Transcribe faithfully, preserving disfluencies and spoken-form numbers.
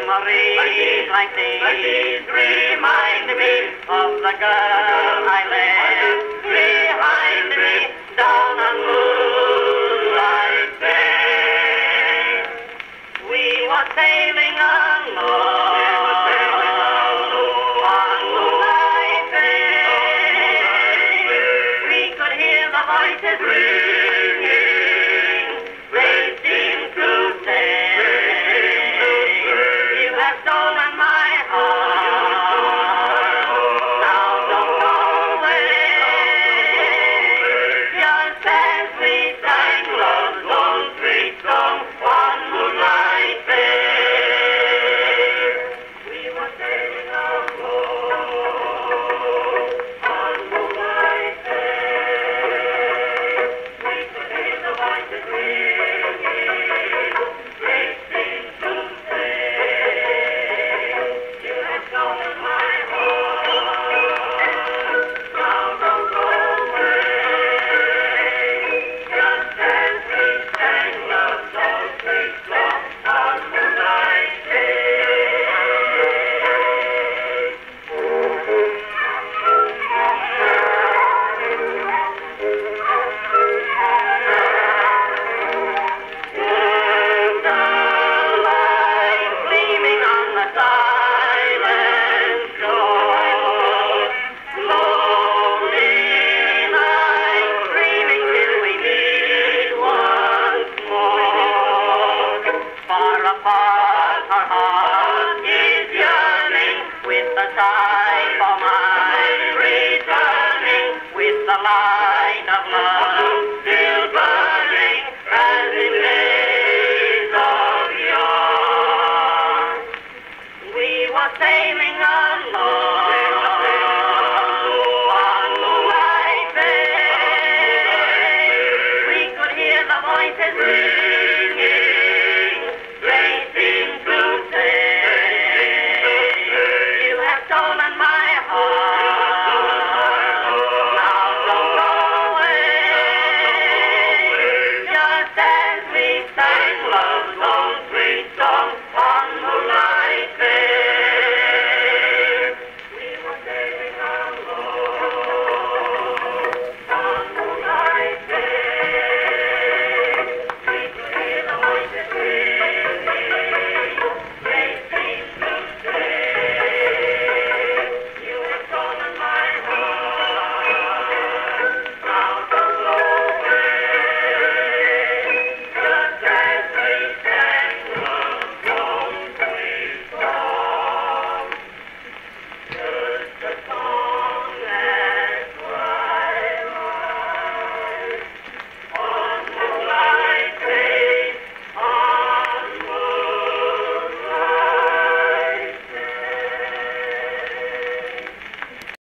Memories like these remind me of the girl I left behind me down on Moonlight Bay. We were sailing alone on Moonlight Bay. We could hear the voices ringing. They seemed to say, "You have stolen my heart. Now don't go away." Just as we sang love's own sweet song on Moonlight Bay. We were sailing alone on Moonlight Bay. We could hear the voices ringing. They seemed to say, "You have stolen my heart. Now don't go away." Just as we sang love's own sweet song on Moonlight Bay. And the light gleaming on the silent shore. Lonely night dreaming till we meet once more. Far apart our heart is yearning with the sigh for my returning, with the light of love still burning as in days of yore. We were sailing alone